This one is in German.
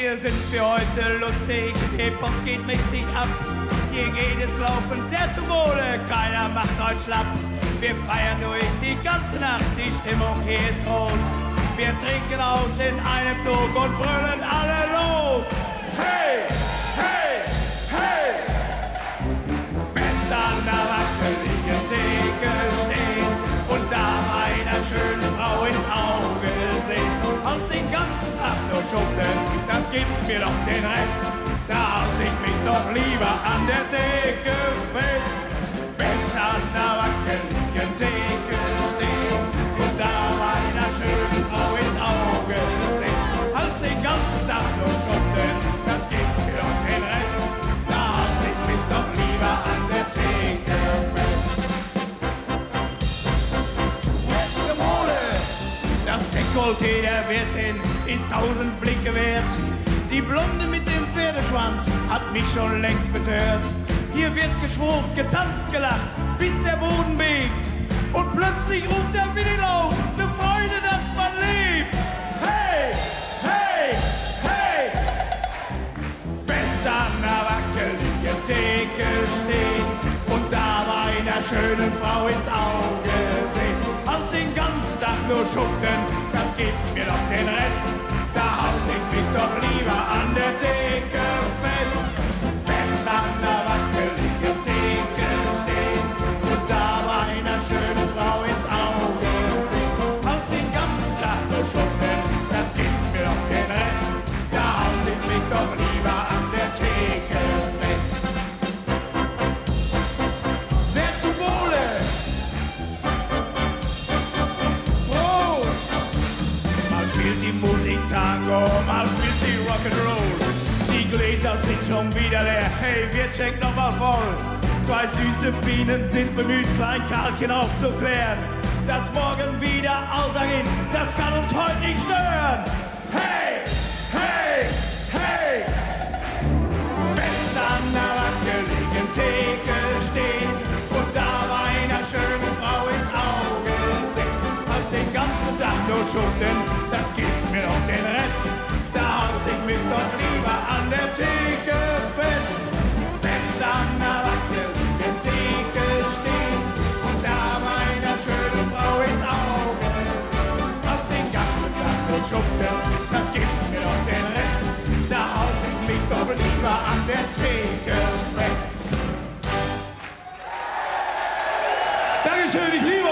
Hier sind wir heute lustig, die Post geht richtig ab. Hier geht es laufend sehr zum Wohle, keiner macht heute schlapp. Wir feiern durch die ganze Nacht, die Stimmung hier ist groß. Wir trinken aus in einem Zug und brüllen alle los. Hey, hey, hey! Besser an der wackeligen Theke stehen und da einer schönen Frau ins Auge sehen. Als den ganzen Tag nur schuften, das gibt mir doch den Rest. Da halt ich mich doch lieber an der Theke fest. Besser an der wackeligen Theke stehen und da einer schönen Frau ins Auge sehen. Als den ganzen Tag nur schuften, das gibt mir doch den Rest. Da halt ich mich doch lieber an der Theke fest. Letzte Mole! Das Dekolleté der Wirtin ist 1000 Blicke wert. Die Blonde mit dem Pferdeschwanz hat mich schon längst betört. Hier wird geschwurft, getanzt, gelacht, bis der Boden bebt. Und plötzlich ruft der Willi laut, ne Freude, dass man lebt. Hey, hey, hey! Besser an der wackeligen Theke stehen und da einer schönen Frau ins Auge sehen. Als den ganzen Tag nur schuften, das gibt mir doch den Rest. Da halt ich mich doch lieber an der Theke fest. Besser an der wackeligen Theke stehen und da einer schönen Frau ins Auge sehen. Als den ganzen Tag nur schuften, das gibt mir doch den Rest. Da halt ich mich doch lieber an der Theke fest. Sehr zum Wohle! Prost! Mal spielt die Musik Tango, mal spielt sie Rock'n'Roll. Die Gläser sind schon wieder leer, hey, wir checken noch mal voll. Zwei süße Bienen sind bemüht, Klein Karlchen aufzuklären. Dass morgen wieder Alltag ist, das kann uns heute nicht stören. Hey, hey, hey! Besser an der wackeligen Theke stehen und da einer schönen Frau ins Auge sehen. Als den ganzen Tag nur schuften, das gibt mir doch den Rest. Da halt ich mich doch lieber an der Theke fest. Besser an der wackeligen Theke stehen und da einer schönen Frau ins Auge sehen. Als den ganzen Tag nur schuften, das gibt mir doch den Rest. Da halt ich mich doch lieber an der Theke fest. Dankeschön, ich liebe